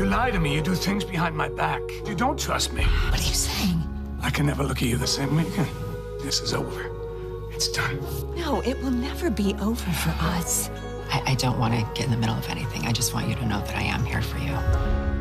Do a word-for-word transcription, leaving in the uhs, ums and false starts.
You lie to me. You do things behind my back. You don't trust me. What are you saying? I can never look at you the same way again. This is over. It's done. No, it will never be over for us. I, I don't want to get in the middle of anything. I just want you to know that I am here for you.